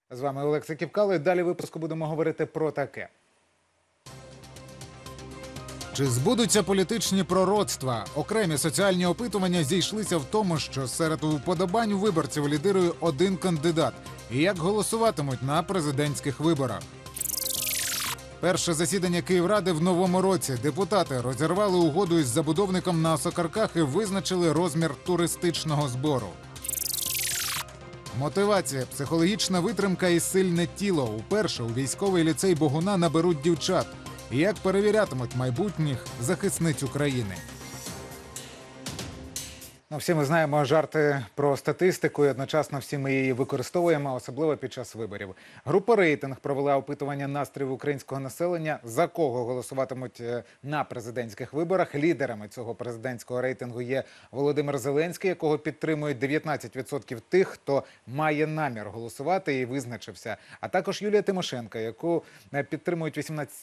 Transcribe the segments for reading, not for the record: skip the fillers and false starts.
З вами Олекса Кіпкало, і далі в випуску будемо говорити про таке. Чи збудуться політичні пророцтва? Окремі соціальні опитування зійшлися в тому, що серед уподобань виборців лідирує один кандидат. І як голосуватимуть на президентських виборах? Перше засідання Київради в новому році. Депутати розірвали угоду із забудовником на Осокорках і визначили розмір туристичного збору. Мотивація, психологічна витримка і сильне тіло. Уперше у військовий ліцей Богуна наберуть дівчат. Як перевірятимуть майбутніх захисниць України? Всі ми знаємо жарти про статистику і одночасно всі ми її використовуємо, особливо під час виборів. Група «Рейтинг» провела опитування настроїв українського населення, за кого голосуватимуть на президентських виборах. Лідерами цього президентського рейтингу є Володимир Зеленський, якого підтримують 19% тих, хто має намір голосувати і визначився. А також Юлія Тимошенко, яку підтримують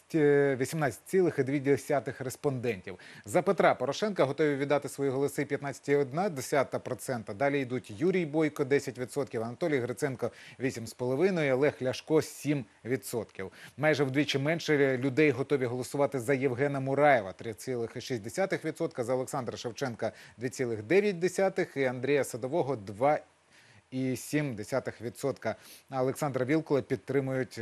18,2% респондентів. За Петра Порошенка готові віддати свої голоси 15,1%. Далі йдуть Юрій Бойко – 10%, Анатолій Гриценко – 8,5%, Олег Ляшко – 7%. Майже вдвічі менше людей готові голосувати за Євгена Мураєва – 3,6%, за Олександра Шевченка – 2,9% і Андрія Садового – 2,7%. А Олександра Вілкула підтримують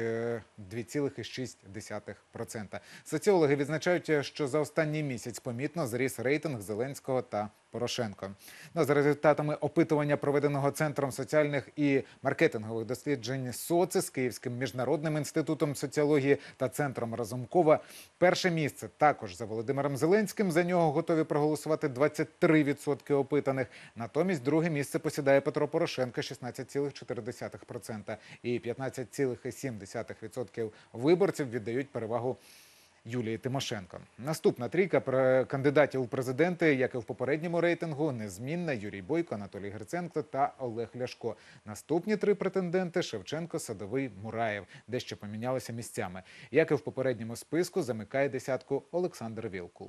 2,6%. Соціологи відзначають, що за останній місяць помітно зріс рейтинг Зеленського та Порошенко. За результатами опитування, проведеного Центром соціальних і маркетингових досліджень «Социс», Київським міжнародним інститутом соціології та Центром Разумкова, перше місце також за Володимиром Зеленським. За нього готові проголосувати 23% опитаних. Натомість друге місце посідає Петро Порошенко – 16,4%. І 15,7% виборців віддають перевагу Юлії Тимошенко. Наступна трійка кандидатів у президенти, як і в попередньому рейтингу, незмінна: Юрій Бойко, Анатолій Гриценко та Олег Ляшко. Наступні три претенденти – Шевченко, Садовий, Мураєв. Дещо помінялися місцями. Як і в попередньому списку, замикає десятку Олександр Вілкул.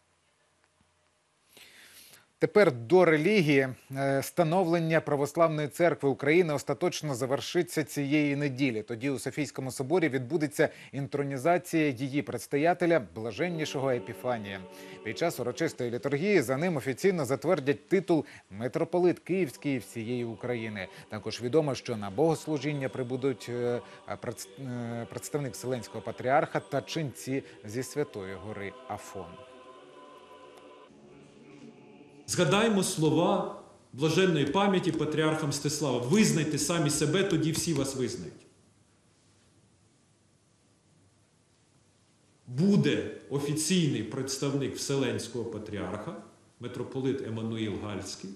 Тепер до релігії. Становлення Православної церкви України остаточно завершиться цієї неділі. Тоді у Софійському соборі відбудеться інтронізація її предстоятеля, блаженнішого Епіфанія. Під час урочистої літургії за ним офіційно затвердять титул «Митрополит Київський всієї України». Також відомо, що на богослужіння прибудуть представник Вселенського патріарха та ченці зі Святої гори Афон. Згадаймо слова блаженної пам'яті патріарха Мстислава. Визнайте самі себе, тоді всі вас визнають. Буде офіційний представник Вселенського патріарха, митрополит Еммануїл Галицький,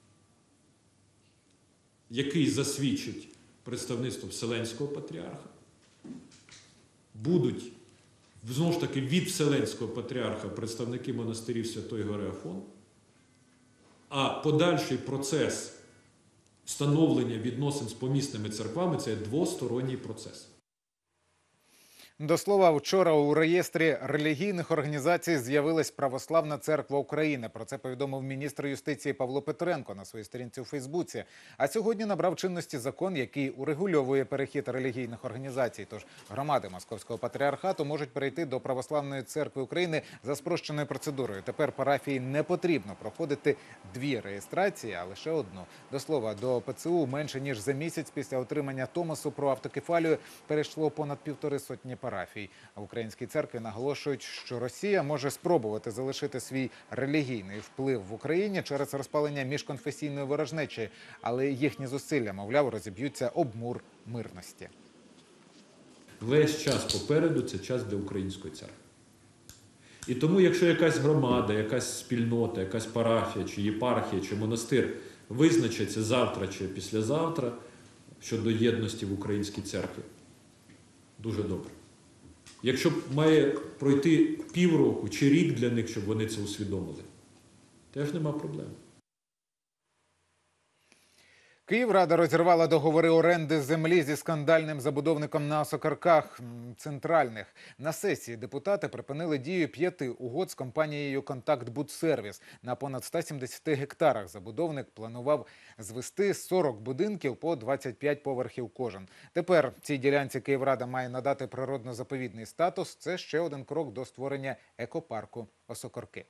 який засвідчить представництво Вселенського патріарха. Будуть, знову ж таки, від Вселенського патріарха представники монастирів Святої гори Афон. А подальший процес встановлення відносин з помісними церквами – це двосторонній процес. До слова, вчора у реєстрі релігійних організацій з'явилась Православна церква України. Про це повідомив міністр юстиції Павло Петренко на своїй сторінці у Фейсбуці. А сьогодні набрав чинності закон, який урегульовує перехід релігійних організацій. Тож громади Московського патріархату можуть перейти до Православної церкви України за спрощеною процедурою. Тепер парафії не потрібно проходити дві реєстрації, а лише одну. До слова, до ПЦУ менше ніж за місяць після отримання Томосу про автокефалію перейшло понад 1,5 сотні парафій. А в Українській церкві наголошують, що Росія може спробувати залишити свій релігійний вплив в Україні через розпалення міжконфесійної ворожнечі, але їхні зусилля, мовляв, розіб'ються об мур мирності. Весь час попереду – це час для Української церкви. І тому, якщо якась громада, якась спільнота, якась парафія, чи єпархія, чи монастир визначаться завтра чи післязавтра щодо єдності в Українській церкві, дуже добре. Якщо має пройти півроку чи рік для них, щоб вони це усвідомили, теж нема проблем. Київрада розірвала договори оренди землі зі скандальним забудовником на Осокорках центральних. На сесії депутати припинили дію 5 угод з компанією «Контакт-Будсервіс». На понад 170 гектарах забудовник планував звести 40 будинків по 25 поверхів кожен. Тепер цій ділянці Київрада має надати природно-заповідний статус. Це ще один крок до створення екопарку Осокорки.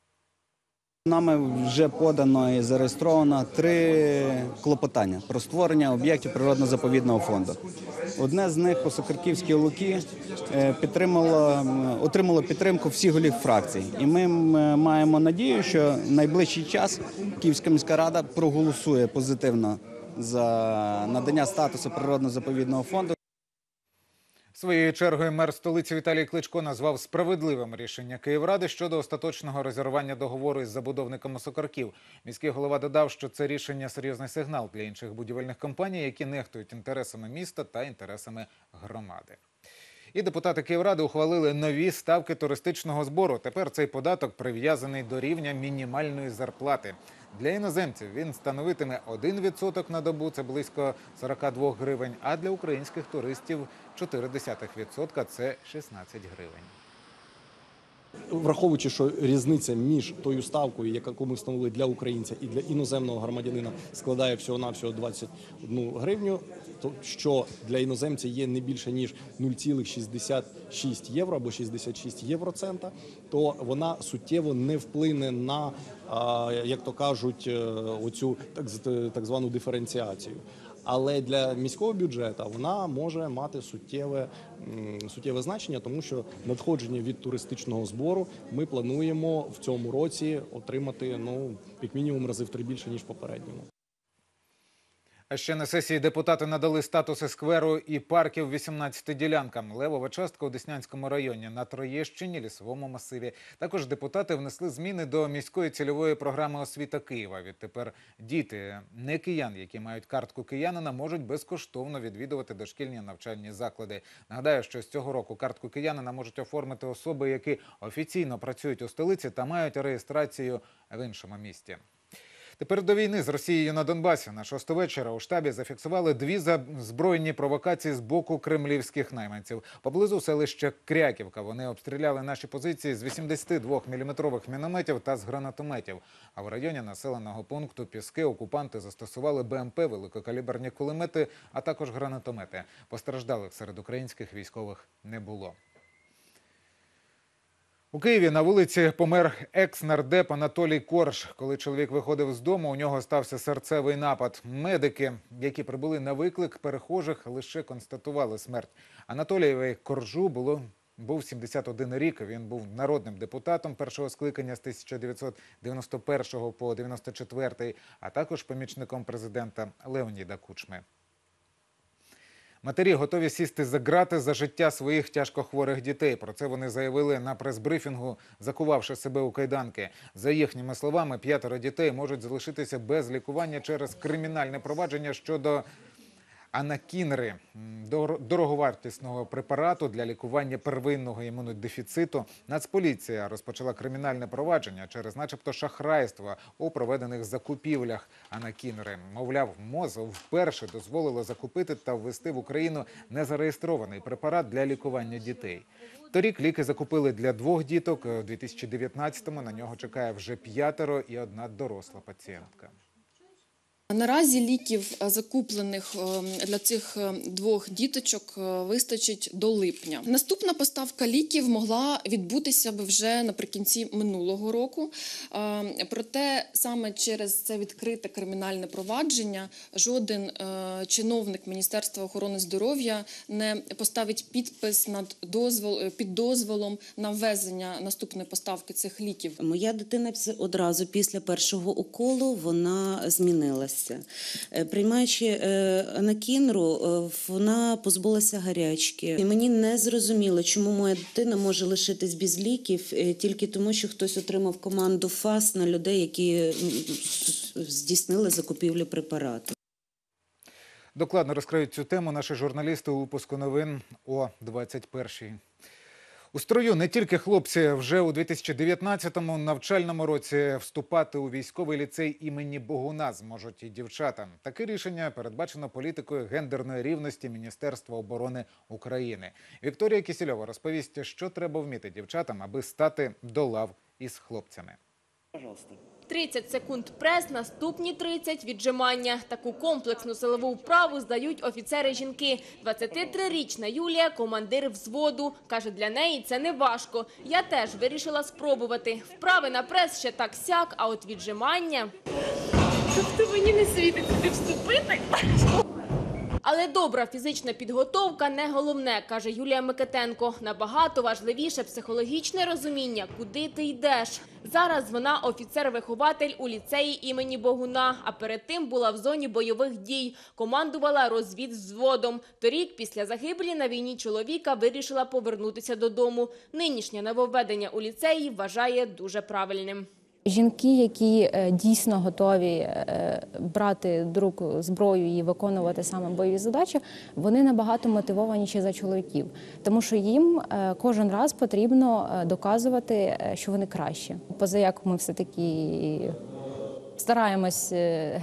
Нами вже подано і зареєстровано 3 клопотання про створення об'єктів природно-заповідного фонду. Одне з них, Осокорківські луки, отримало підтримку всіх голів фракцій. І ми маємо надію, що в найближчий час Київська міська рада проголосує позитивно за надання статусу природно-заповідного фонду. Своєю чергою мер столиці Віталій Кличко назвав справедливим рішення Київради щодо остаточного розірвання договору із забудовником Осокорків. Міський голова додав, що це рішення – серйозний сигнал для інших будівельних компаній, які нехтують інтересами міста та інтересами громади. І депутати Київради ухвалили нові ставки туристичного збору. Тепер цей податок прив'язаний до рівня мінімальної зарплати. Для іноземців він становитиме 1% на добу, це близько 42 гривень, а для українських туристів 0,4% – це 16 гривень. Враховуючи, що різниця між тою ставкою, яку ми встановили для українця і для іноземного громадянина, складає всього-навсього 21 гривню, то що для іноземця є не більше, ніж 0,66 євро або 66 євроцента, то вона суттєво не вплине на, як то кажуть, оцю так звану диференціацію. Але для міського бюджету вона може мати суттєве значення, тому що надходження від туристичного збору ми плануємо в цьому році отримати, як мінімум, рази в 3 більше, ніж в попередньому. А ще на сесії депутати надали статуси скверу і парків 18 ділянкам. Левова частка у Деснянському районі, на Троєщині, Лісовому масиві. Також депутати внесли зміни до міської цільової програми «Освіта Києва». Відтепер діти не киян, які мають картку киянина, можуть безкоштовно відвідувати дошкільні навчальні заклади. Нагадаю, що з цього року картку киянина можуть оформити особи, які офіційно працюють у столиці та мають реєстрацію в іншому місті. Тепер до війни з Росією на Донбасі. На 6 вечора у штабі зафіксували 2 збройні провокації з боку кремлівських найманців. Поблизу селища Кряківка вони обстріляли наші позиції з 82-мм мінометів та з гранатометів. А в районі населеного пункту Піски окупанти застосували БМП, великокаліберні кулемети, а також гранатомети. Постраждалих серед українських військових не було. У Києві на вулиці помер екс-нардеп Анатолій Корж. Коли чоловік виходив з дому, у нього стався серцевий напад. Медики, які прибули на виклик перехожих, лише констатували смерть. Анатолієві Коржу був 71 рік. Він був народним депутатом першого скликання з 1991 по 1994, а також помічником президента Леоніда Кучми. Матері готові сісти за ґрати за життя своїх тяжкохворих дітей. Про це вони заявили на прес-брифінгу, закувавши себе у кайданки. За їхніми словами, 5 дітей можуть залишитися без лікування через кримінальне провадження щодо анакінри – дороговартісного препарату для лікування первинного імунодефіциту. Нацполіція розпочала кримінальне провадження через начебто шахрайство у проведених закупівлях анакінри. Мовляв, МОЗ вперше дозволило закупити та ввести в Україну незареєстрований препарат для лікування дітей. Торік ліки закупили для 2 діток, у 2019-му на нього чекає вже 5 і 1 доросла пацієнтка. Наразі ліків, закуплених для цих 2 діточок, вистачить до липня. Наступна поставка ліків могла відбутися б вже наприкінці минулого року. Проте саме через це відкрите кримінальне провадження жоден чиновник Міністерства охорони здоров'я не поставить підпис під дозволом на ввезення наступної поставки цих ліків. Моя дитина одразу після першого уколу вона змінилася. Приймаючи анакінру, вона позбулася гарячки. І мені не зрозуміло, чому моя дитина може лишитись без ліків тільки тому, що хтось отримав команду ФАС на людей, які здійснили закупівлю препарату. Докладно розкриють цю тему наші журналісти у випуску новин о 21-й. У строю не тільки хлопці. Вже у 2019-му навчальному році вступати у військовий ліцей імені Богуна зможуть і дівчата. Таке рішення передбачено політикою гендерної рівності Міністерства оборони України. Вікторія Кісільова розповість, що треба вміти дівчатам, аби стати до лав із хлопцями. 30 секунд прес, наступні 30 – віджимання. Таку комплексну силову вправу здають офіцери-жінки. 23-річна Юлія – командир взводу. Каже, для неї це не важко. Я теж вирішила спробувати. Вправи на прес ще так-сяк, а от віджимання… Тобто мені не світить сюди вступити? Але добра фізична підготовка не головне, каже Юлія Микитенко. Набагато важливіше психологічне розуміння, куди ти йдеш. Зараз вона офіцер-вихователь у ліцеї імені Богуна, а перед тим була в зоні бойових дій. Командувала розвідвзводом. Торік, після загибелі на війні чоловіка, вирішила повернутися додому. Нинішнє нововведення у ліцеї вважає дуже правильним. Жінки, які дійсно готові брати до рук зброю і виконувати саме бойові задачі, вони набагато мотивованіші за чоловіків. Тому що їм кожен раз потрібно доказувати, що вони кращі. Позаяк ми все-таки стараємось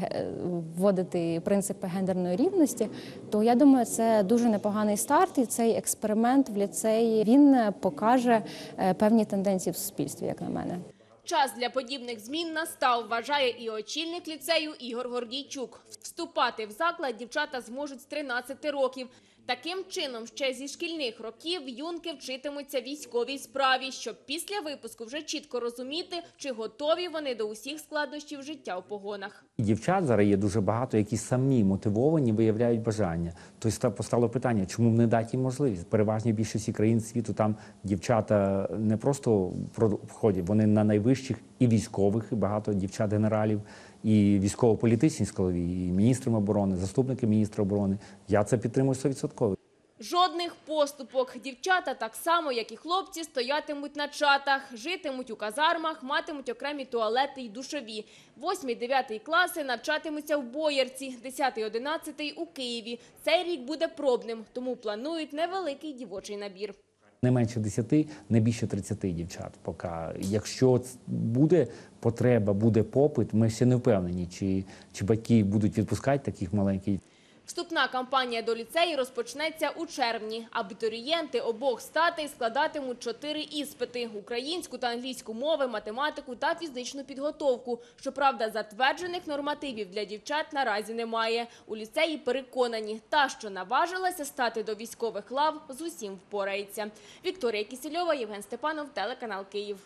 вводити принципи гендерної рівності, то я думаю, це дуже непоганий старт, і цей експеримент в ліцеї, він покаже певні тенденції в суспільстві, як на мене. Час для подібних змін настав, вважає і очільник ліцею Ігор Гордійчук. Вступати в заклад дівчата зможуть з 13 років. Таким чином, ще зі шкільних років юнки вчитимуться військовій справі, щоб після випуску вже чітко розуміти, чи готові вони до усіх складнощів життя у погонах. Дівчат зараз є дуже багато, які самі мотивовані, виявляють бажання. Тобто постало питання, чому б не дати їм можливість? В переважній більшості країн світу там дівчата не просто входять, вони на найвищих і військових, і багато дівчат-генералів, і військово-політичні складові, і міністром оборони, заступники міністра оборони. Я це підтримую 100%. Жодних поступок. Дівчата, так само, як і хлопці, стоятимуть на чатах, житимуть у казармах, матимуть окремі туалети й душові. 8-9 класи навчатимуться в Боярці, 10-11 у Києві. Цей рік буде пробним, тому планують невеликий дівочий набір. Не менше 10, не більше 30 дівчат. Поки. Якщо буде потреба, буде попит, ми ще не впевнені, чи батьки будуть відпускати таких маленьких. Вступна кампанія до ліцею розпочнеться у червні. Абітурієнти обох статей складатимуть 4 іспити – українську та англійську мови, математику та фізичну підготовку. Щоправда, затверджених нормативів для дівчат наразі немає. У ліцеї переконані, та, що наважилася стати до військових лав, з усім впорається. Вікторія Кісільова, Євген Степанов, телеканал Київ.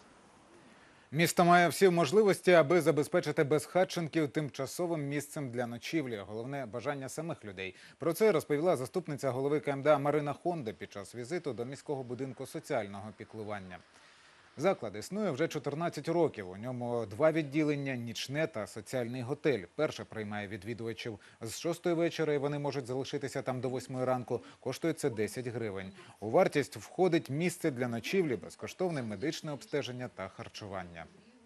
Місто має всі можливості, аби забезпечити безхатченків тимчасовим місцем для ночівлі. Головне – бажання самих людей. Про це розповіла заступниця голови КМДА Марина Хонда під час візиту до міського будинку соціального піклування. Заклад існує вже 14 років. У ньому 2 відділення – нічне та соціальний готель. Перше приймає відвідувачів з 6 вечора, і вони можуть залишитися там до 8 ранку. Коштує це 10 гривень. У вартість входить місце для ночівлі, безкоштовне медичне обстеження та харчування.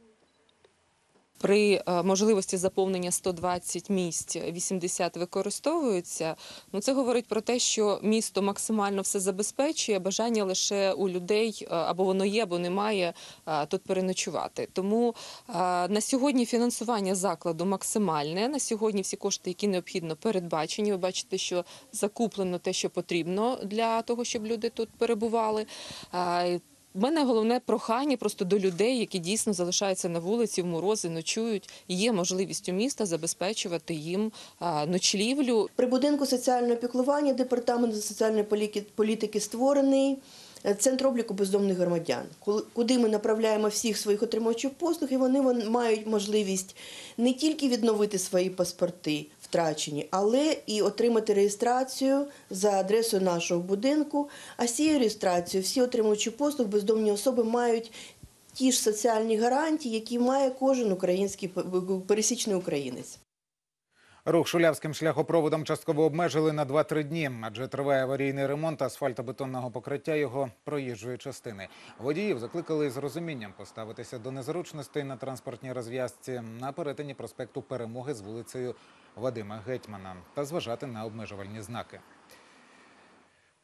При можливості заповнення 120 місць 80 використовуються. Це говорить про те, що місто максимально все забезпечує, бажання лише у людей або воно є, або немає тут переночувати. Тому на сьогодні фінансування закладу максимальне. На сьогодні всі кошти, які необхідно, передбачені. Ви бачите, що закуплено те, що потрібно для того, щоб люди тут перебували. У мене головне прохання просто до людей, які дійсно залишаються на вулиці в морози, ночують. Є можливість у міста забезпечувати їм ночлівлю. При будинку соціального піклування департамент соціальної політики створений. Центр обліку бездомних громадян, куди ми направляємо всіх своїх отримувачів послуг, і вони мають можливість не тільки відновити свої паспорти втрачені, але і отримати реєстрацію за адресою нашого будинку. А з цією реєстрацією всі отримувачі послуг, бездомні особи мають ті ж соціальні гарантії, які має кожен український пересічний українець. Рух Шулявським шляхопроводом частково обмежили на 2-3 дні, адже триває аварійний ремонт асфальтобетонного покриття його проїжджої частини. Водіїв закликали з розумінням поставитися до незручностей на транспортній розв'язці на перетині проспекту Перемоги з вулицею Вадима Гетьмана та зважати на обмежувальні знаки.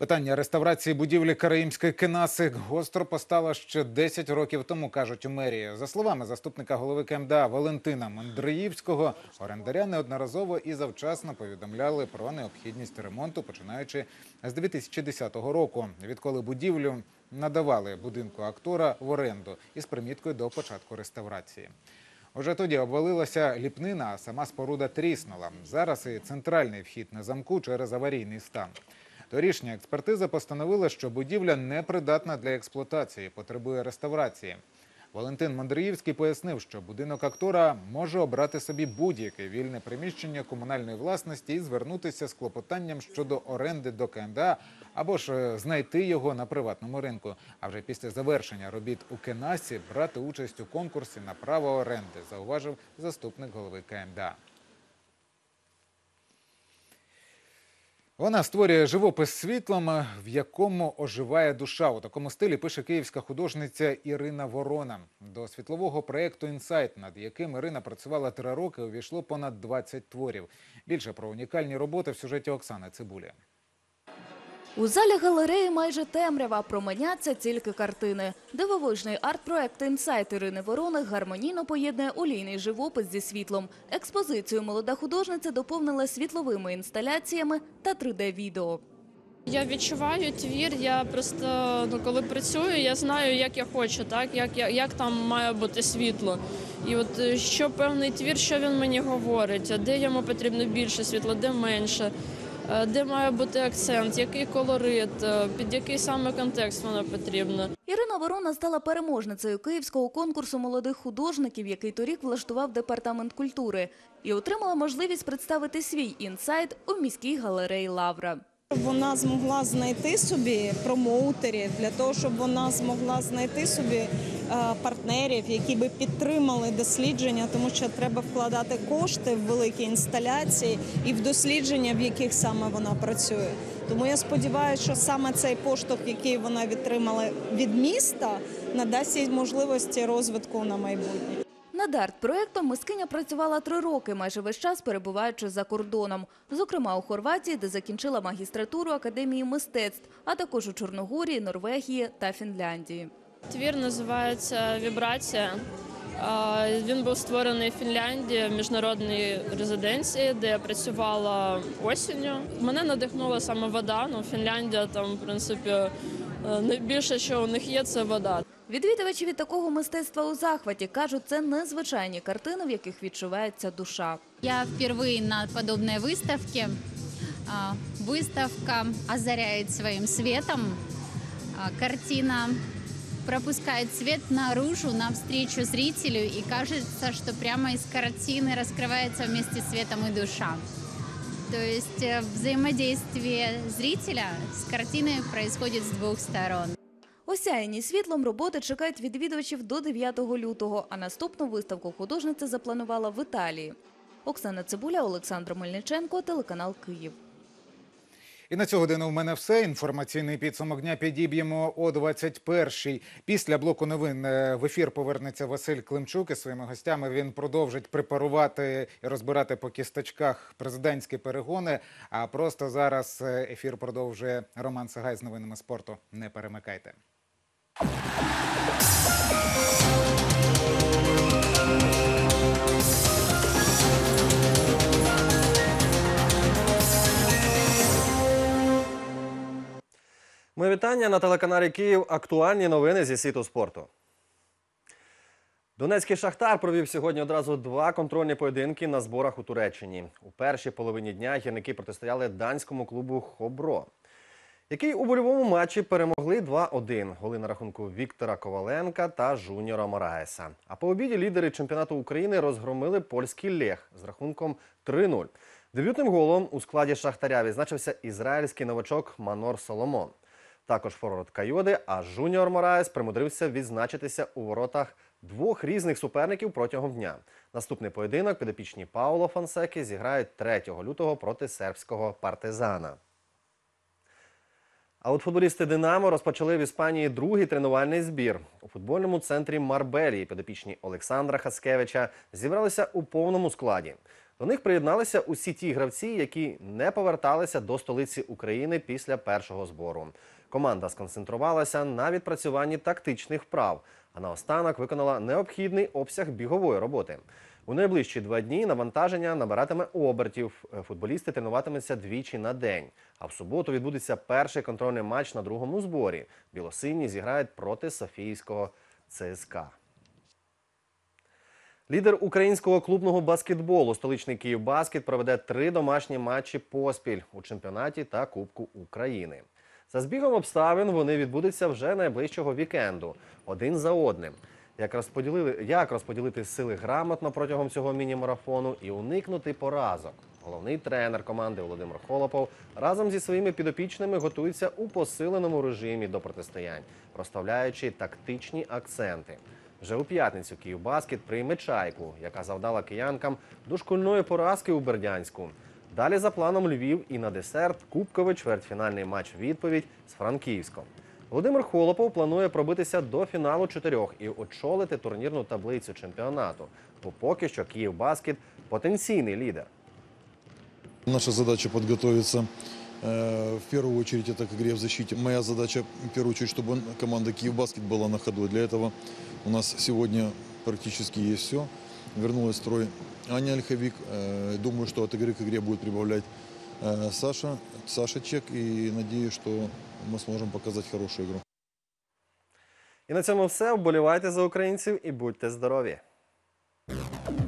Питання реставрації будівлі Караїмської кенаси гостро постало ще 10 років тому, кажуть у мерії. За словами заступника голови КМДА Валентина Мандриївського, орендаря неодноразово і завчасно повідомляли про необхідність ремонту, починаючи з 2010 року, відколи будівлю надавали будинку актора в оренду із приміткою до початку реставрації. Уже тоді обвалилася ліпнина, а сама споруда тріснула. Зараз і центральний вхід на замку через аварійний стан. Торішня експертиза постановила, що будівля непридатна для експлуатації, потребує реставрації. Валентин Мандриївський пояснив, що будинок актора може обрати собі будь-яке вільне приміщення комунальної власності і звернутися з клопотанням щодо оренди до КМДА або ж знайти його на приватному ринку. А вже після завершення робіт у кенасі брати участь у конкурсі на право оренди, зауважив заступник голови КМДА. Вона створює живопис світлом, в якому оживає душа. У такому стилі пише київська художниця Ірина Ворона. До світлового проєкту «Інсайт», над яким Ірина працювала 3 роки, увійшло понад 20 творів. Більше про унікальні роботи в сюжеті Оксани Цибулі. У залі галереї майже темрява, променяться тільки картини. Дивовижний арт-проект «Інсайт» Ірини Ворони гармонійно поєднує олійний живопис зі світлом. Експозицію молода художниця доповнила світловими інсталяціями та 3D-відео. Я відчуваю твір, я просто, коли працюю, я знаю, як я хочу, так? Як там має бути світло. І от що певний твір, що він мені говорить, де йому потрібно більше світла, де менше. Де має бути акцент, який колорит, під який саме контекст вона потрібна. Ірина Ворона стала переможницею київського конкурсу молодих художників, який торік влаштував Департамент культури, і отримала можливість представити свій інсайт у міській галереї «Лавра». Вона змогла знайти собі промоутерів, для того, щоб вона змогла знайти собі партнерів, які би підтримали дослідження, тому що треба вкладати кошти в великі інсталяції і в дослідження, в яких саме вона працює. Тому я сподіваюся, що саме цей поштовх, який вона відтримала від міста, надасть їй можливості розвитку на майбутнє. Над арт-проєктом мисткиня працювала 3 роки, майже весь час перебуваючи за кордоном. Зокрема, у Хорватії, де закінчила магістратуру Академії мистецтв, а також у Чорногорії, Норвегії та Фінляндії. Твір називається «Вібрація». Він був створений в Фінляндії, в міжнародній резиденції, де я працювала осінню. Мене надихнула саме вода. Фінляндія, там, в принципі, найбільше, що у них є, це вода. Відвідувачі від такого мистецтва у захваті. Кажуть, це незвичайні картини, в яких відчувається душа. Я впервые на подобной выставке. Выставка озаряет своим светом. Картина пропускает свет наружу, навстречу зрителю. И кажется, что прямо из картины раскрывается вместе с светом и душа. То есть взаимодействие зрителя с картиной происходит с 2 сторон. Осяяні світлом роботи чекають відвідувачів до 9 лютого, а наступну виставку художниця запланувала в Італії. Оксана Цибуля, Олександр Мельниченко, телеканал «Київ». І на цю годину в мене все. Інформаційний підсумок дня підіб'ємо о 21-й. Після блоку новин в ефір повернеться Василь Климчук. Із своїми гостями він продовжить препарувати і розбирати по кісточках президентські перегони. А просто зараз ефір продовжує Роман Сагай з новинами спорту. Не перемикайте. Моє вітання на телеканалі «Київ». Актуальні новини зі світу спорту. Донецький «Шахтар» провів сьогодні одразу 2 контрольні поєдинки на зборах у Туреччині. У першій половині дня гірники протистояли данському клубу «Хобро», який у больовому матчі перемогли 2-1. Голи на рахунку Віктора Коваленка та Жуніора Мораеса. А по обіді лідери чемпіонату України розгромили польський «Лех» з рахунком 3-0. Дебютним голом у складі «Шахтаря» відзначився ізраїльський новачок Манор Соломон. Також форвард Кайоди, а Жуніор Мораес примудрився відзначитися у воротах 2 різних суперників протягом дня. Наступний поєдинок підопічні Пауло Фонсеки зіграють 3 лютого проти сербського «Партизана». А от футболісти «Динамо» розпочали в Іспанії 2-й тренувальний збір. У футбольному центрі Марбелії підопічні Олександра Хацкевича зібралися у повному складі. До них приєдналися усі ті гравці, які не поверталися до столиці України після першого збору. Команда сконцентрувалася на відпрацюванні тактичних вправ, а наостанок виконала необхідний обсяг бігової роботи. У найближчі 2 дні навантаження набиратиме обертів. Футболісти тренуватимуться двічі на день. А в суботу відбудеться перший контрольний матч на другому зборі. Білосині зіграють проти Софійського ЦСКА. Лідер українського клубного баскетболу столичний «Київбаскет» проведе 3 домашні матчі поспіль у чемпіонаті та Кубку України. За збігом обставин вони відбудуться вже найближчого вікенду, один за одним. Як розподілити сили грамотно протягом цього міні-марафону і уникнути поразок? Головний тренер команди Володимир Холопов разом зі своїми підопічними готується у посиленому режимі до протистоянь, розставляючи тактичні акценти. Вже у п'ятницю «Київбаскет» прийме «Чайку», яка завдала киянкам дошкульної поразки у Бердянську. Далі за планом Львів і на десерт кубковий чвертьфінальний матч-відповідь з Франківськом. Володимир Холопов планує пробитися до фіналу 4 і очолити турнірну таблицю чемпіонату. Бо поки що «Київбаскет» – потенційний лідер. Наша задача подготовиться. В первую очередь это к игре в защите. Моя задача в первую очередь, чтобы команда «Київбаскет» была на ходу. Для этого у нас сегодня практически есть все. Вернулась в строй Аня Ольховик. Думаю, что от игры к игре будет прибавлять Саша Чек. И надеюсь, что мы сможем показать хорошую игру. І на цьому все. Вболівайте за українців і будьте здорові!